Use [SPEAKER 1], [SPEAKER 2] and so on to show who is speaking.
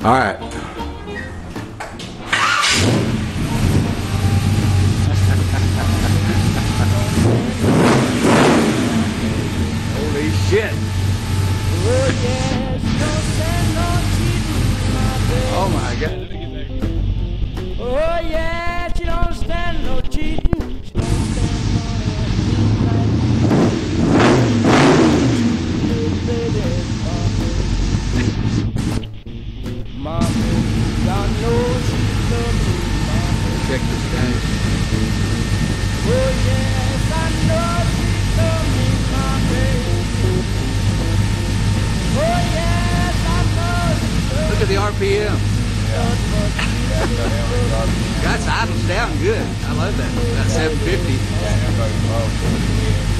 [SPEAKER 1] All right. Holy shit. Oh my God.
[SPEAKER 2] Oh yeah, she don't stand no cheating. She don't stand Mommy, God knows she loves me, Mommy.
[SPEAKER 1] Check this guy.
[SPEAKER 2] Oh yes, I know she loves me, Mommy. Oh yes, I know she loves
[SPEAKER 1] Look at the RPM.
[SPEAKER 2] me.
[SPEAKER 1] That's idles down good. I love that. That 750.